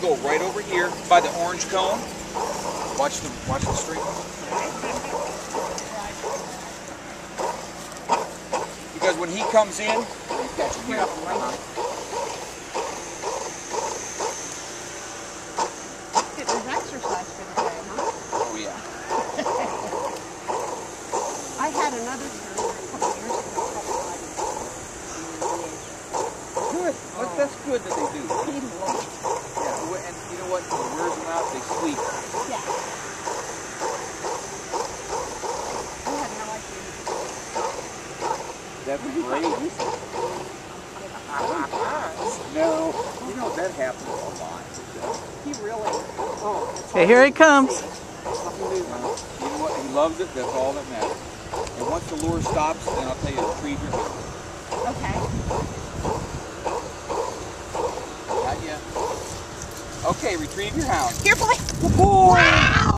go right over here by the orange cone. Watch the stream. Because when he comes in, he's catching you. It was exercise for the day, huh? Oh yeah. I had another turn a couple years ago. Good. That's good that they do. He loved it. Yeah, and you know what? When he wears them out, they sleep. Yeah. I had no idea. That's great. No. You know, that happens a lot. He really. Oh. Okay, here he comes. You know what? He loves it. That's all that matters. And once the lure stops, then I'll tell you to retrieve your hound. Okay. Not yet. Okay, retrieve your hound. Here, boy. Good boy. Wow.